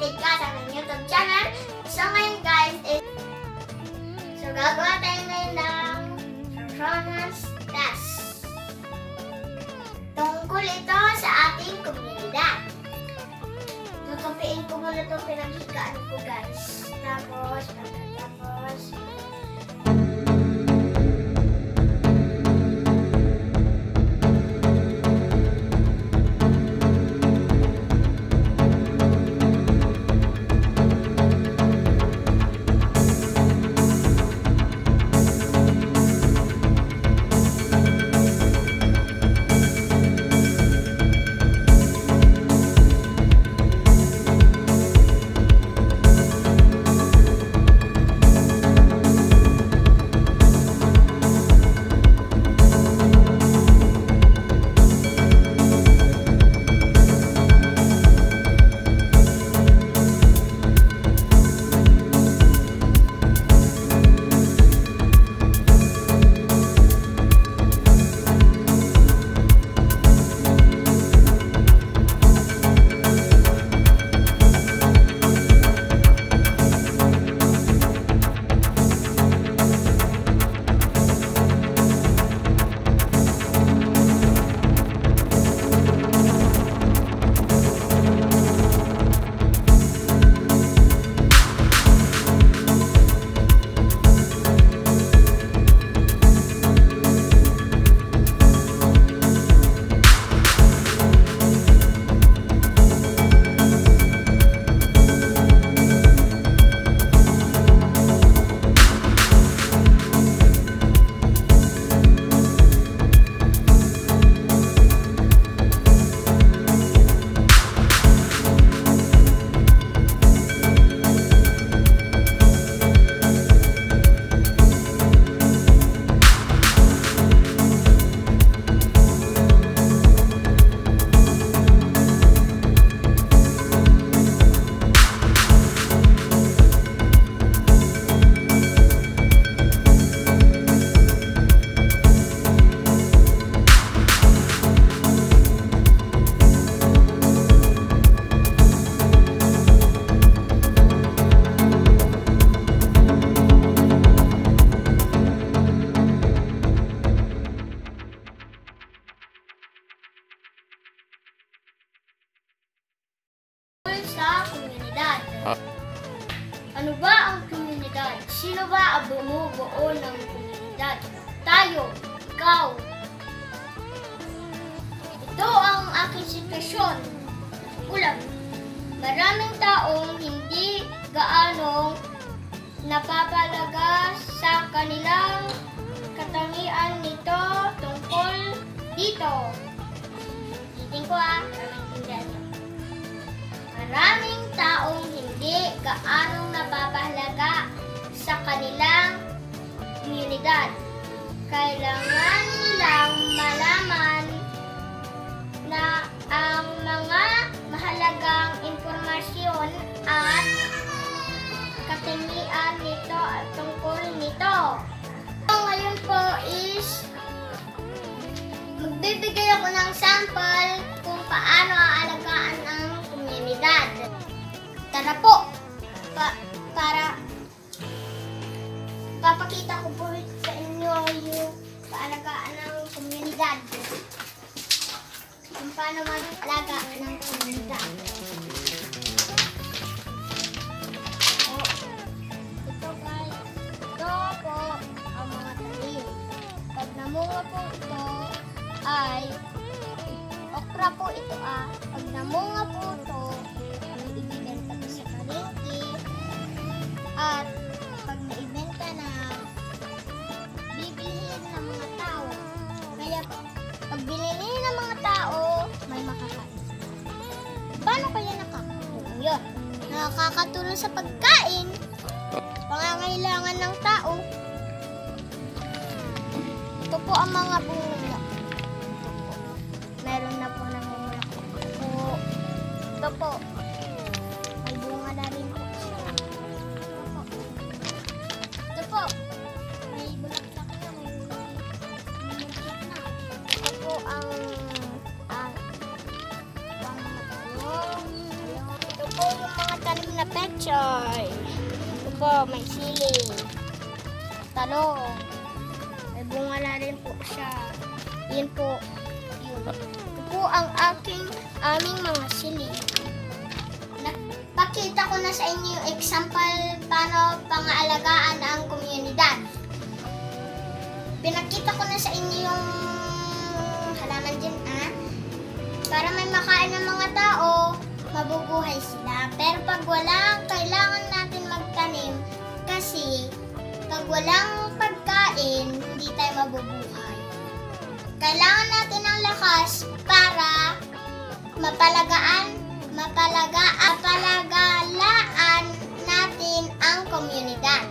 updated ka sa aking YouTube channel. So ngayon guys, gagawa tayo ngayon ng Ronas test. Tungkol ito sa ating komunidad. Tutupiin ko muna itong pinaghigaan ko guys. Tapos. Ano ba ang komunidad? Sino ba ang bumubuo ng komunidad? Tayo, ikaw. Ito ang aking sitwasyon. Ulam. Maraming taong hindi gaanong napapalaga sa kanilang katangian nito tungkol dito. Itin ko maraming taong hindi gaanong napapahalaga sa kanilang komunidad. Kailangan nilang malaman na ang mga mahalagang impormasyon at katangian nito at tungkol nito. So, ngayon po is magbibigay ako ng sample kung paano aalagaan ang komunidad. Tara po! Para papakita ko po sa inyo yung paalagaan ng komunidad. Kung paano mag-alaga ng komunidad. Ito guys, ito po ang mga talim. Pag namunga po ito ay okra po ito Pag namunga po ito, ibibenta po sa palengke. At pag naibenta na, bibilihin ng mga tao. Kaya pag binili ng mga tao, may makakain. Paano kaya nakakatulong yun? Nakakatulong sa pagkain, pangangailangan ng tao. Ito po ang mga bunga. Meron na po namumulak po. Ito po. May bunga na rin po siya. Ito po. May bulaklak na. May bulaklak na. Ito po ang ito po yung mga tanim na pechay. Ito po, may sili. Talong. May bunga na rin po siya. Yun po. Yun. Ito po ang aming mga sili. Pakita ko na sa inyo yung example paano pangalagaan ang komunidad. Pinakita ko na sa inyo yung halaman dyan, para may makain ng mga tao, mabubuhay sila. Pero pag walang, kailangan natin magtanim kasi pag walang pagkain, hindi tayo mabubuhay. Kailangan natin ng lakas para mapalagalaan natin ang komunidad.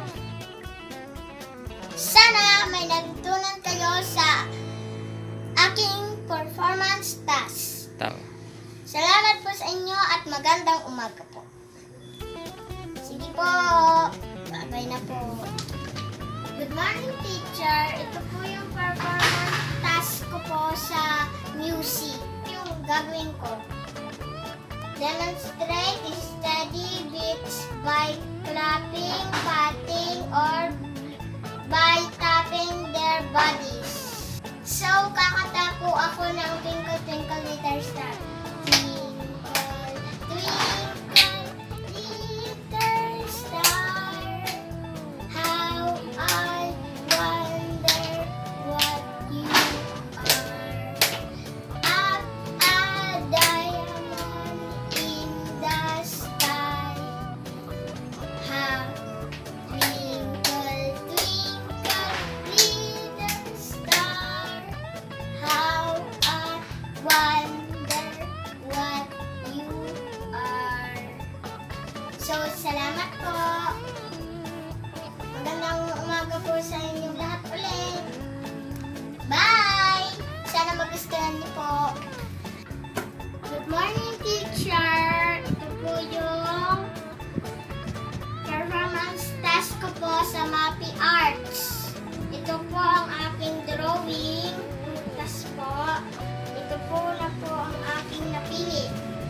Sana may natutunan kayo sa aking performance task. Salamat po sa inyo at magandang umaga po. Sige po, bye-bye na po. Good morning, teacher. Ito po yung performance task ko po sa music. Yung gagawin ko. Demonstrate steady beats by clapping, patting, or by tapping their bodies. So, kakanta po ako ng Twinkle Twinkle Little Star. Twinkle, twinkle, little star, how I wonder what you are. Up a diamond in the sky. How twinkle, twinkle, little star, how I wonder what you are. So, salamat po. Magandang umaga po sa inyong lahat ulit. Bye! Sana magustuhan niyo po. Good morning, teacher. Ito po yung performance task ko po sa MAPI Arts. Ito po ang aking drawing. Prutas po. Ito po na po ang aking napili.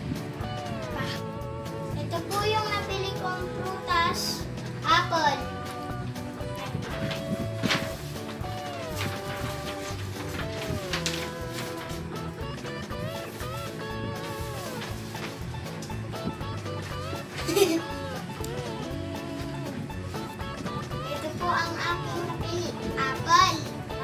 Ito po yung napili kong prutas. Apple. Ito po ang aking napili. Apple.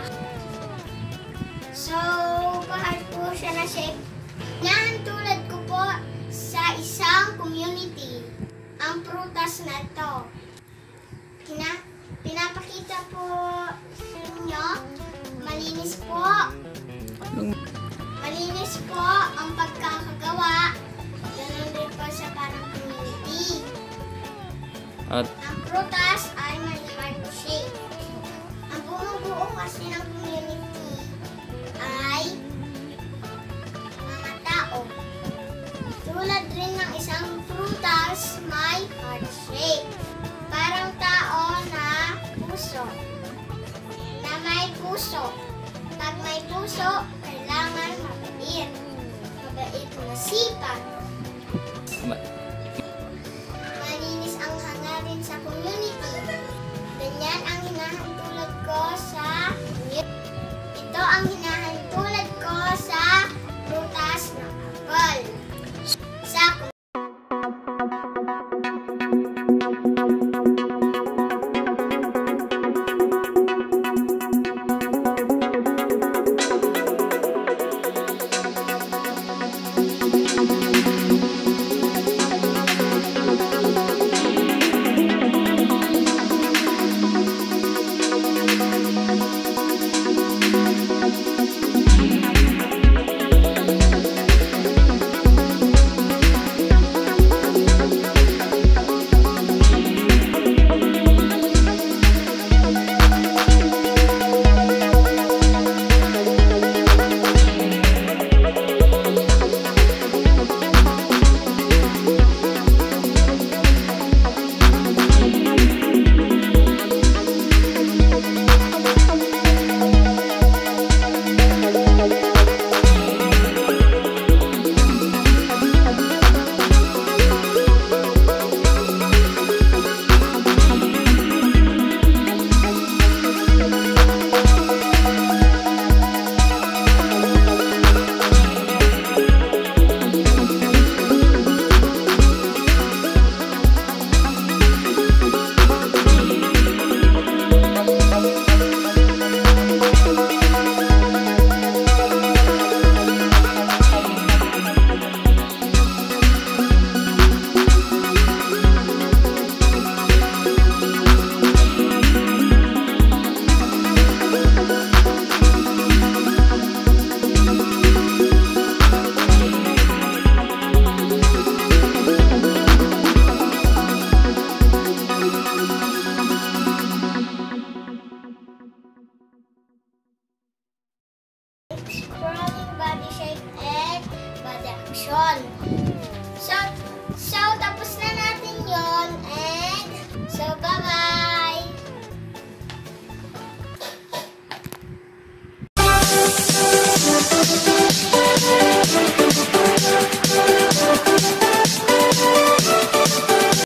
So, bahal po siya na shape. Tulad ko po sa isang community. Ang prutas na ito. Pinapakita po sa inyo. Malinis po. Malinis po ang pagkakagawa. Ganun din po sa parang community. Ang prutas ay may heart shape. Ang bumubuo kasi ng community ay mga tao. Tulad rin ng isang prutas may heart shape. Parang tao na puso. Na may puso. Pag may puso, kailangan mabait. Mabait na sipag. Malinis ang hangarin sa community. Ganyan ang hinahantulad ko sa community. Ito ang hinahantulad ko sa prutas ng apple. Sa destinasyon.